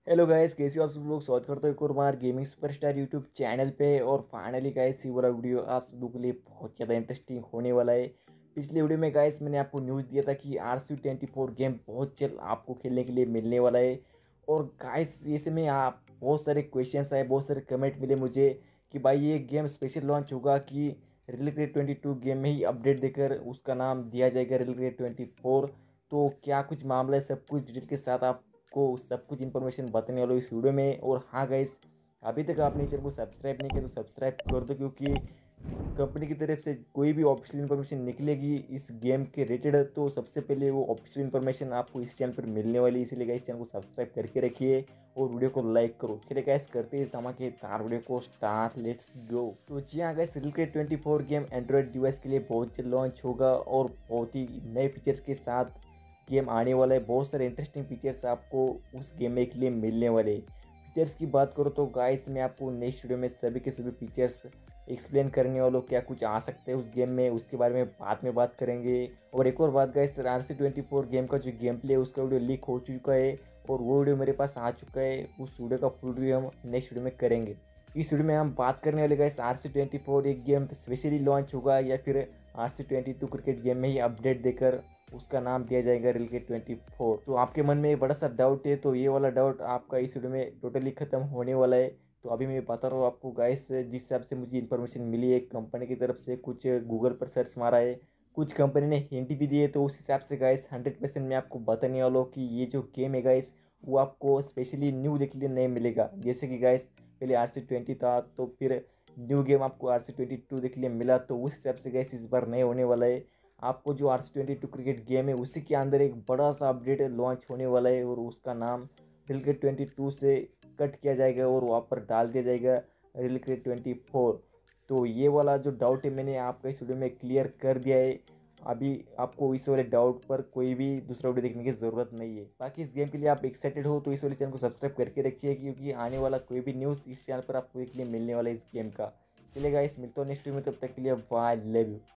Hello guys, कैसे हो आप सब लोग। स्वागत करते हो एक और बार गेमिंग सुपरस्टार यूट्यूब चैनल पे। और फाइनली गाइस ये वाला वीडियो आप सब लोगों के लिए बहुत ज़्यादा इंटरेस्टिंग होने वाला है। पिछले वीडियो में गाइस मैंने आपको न्यूज़ दिया था कि RC24 गेम बहुत जल्द आपको खेलने के लिए मिलने वाला है। और गाइस ऐसे में आप बहुत सारे क्वेश्चंस आए, बहुत सारे कमेंट मिले मुझे कि भाई ये गेम स्पेशल लॉन्च होगा कि रियल क्रिकेट 22 गेम में ही अपडेट देकर उसका नाम दिया जाएगा रियल क्रिकेट 24। तो क्या कुछ मामला है, सब कुछ डिटेल के साथ आपको सब कुछ इन्फॉर्मेशन बताने वाला हूँ इस वीडियो में। और हाँ गाइस, अभी तक आपने चैनल को सब्सक्राइब नहीं किया तो सब्सक्राइब कर दो, क्योंकि कंपनी की तरफ से कोई भी ऑफिशियल इन्फॉर्मेशन निकलेगी इस गेम के रिलेटेड तो सबसे पहले वो ऑफिशियल इन्फॉर्मेशन आपको इस चैनल पर मिलने वाली है। इसलिए गाइस चैनल को सब्सक्राइब करके रखिए और वीडियो को लाइक करो। चलिए गाइस करते हैं इस धमाकेदार वीडियो को स्टार्ट, लेट्स गो। तो जी हाँ guys, real cricket 24 game android device के लिए बहुत जल्द लॉन्च होगा और बहुत ही नए फीचर्स के साथ गेम आने वाला है। बहुत सारे इंटरेस्टिंग फीचर्स आपको उस गेम में के लिए मिलने वाले। फीचर्स की बात करो तो गाइस मैं आपको नेक्स्ट वीडियो में सभी के सभी फीचर्स एक्सप्लेन करने वालों, क्या कुछ आ सकते हैं उस गेम में उसके बारे में बाद में बात करेंगे। और एक और बात गाइस, RC24 गेम का जो गेम प्ले है उसका वीडियो लीक हो चुका है और वो वीडियो मेरे पास आ चुका है। उस वीडियो का फुल रिव्यू हम नेक्स्ट वीडियो में करेंगे। इस वीडियो में हम बात करने वाले गाइस RC24 एक गेम स्पेशली लॉन्च होगा या फिर RC22 क्रिकेट गेम में ही अपडेट देकर उसका नाम दिया जाएगा रियल क्रिकेट 24। तो आपके मन में एक बड़ा सा डाउट है, तो ये वाला डाउट आपका इस वीडियो में टोटली खत्म होने वाला है। तो अभी मैं बता रहा हूँ आपको गाइस, जिस हिसाब से मुझे इन्फॉर्मेशन मिली है कंपनी की तरफ से, कुछ गूगल पर सर्च मारा है, कुछ कंपनी ने हिंट भी दिए, तो उस हिसाब से गाइस 100% मैं आपको बताने वाला हूँ कि ये जो गेम है गाइस वो आपको स्पेशली न्यू देखने के लिए नहीं मिलेगा। जैसे कि गाइस पहले RC20 था तो फिर न्यू गेम आपको RC22 देखने के लिए मिला, तो उस हिसाब से गाइस इस बार नहीं होने वाला है। आपको जो RC22 क्रिकेट गेम है उसी के अंदर एक बड़ा सा अपडेट लॉन्च होने वाला है और उसका नाम रियल क्रिकेट 22 से कट किया जाएगा और वहाँ पर डाल दिया जाएगा रियल क्रिकेट 24। तो ये वाला जो डाउट है मैंने आपका इस वीडियो में क्लियर कर दिया है। अभी आपको इस वाले डाउट पर कोई भी दूसरा वीडियो देखने की ज़रूरत नहीं है। बाकी इस गेम के लिए आप एक्साइटेड हो तो इस वाले चैनल को सब्सक्राइब करके रखिए, क्योंकि आने वाला कोई भी न्यूज़ इस चैनल पर आपको देखने मिलने वाला है इस गेम का। चलेगा, इस मिलता हूँ नेक्स्ट वीडियो में, तब तक के लिए बाय, लव यू।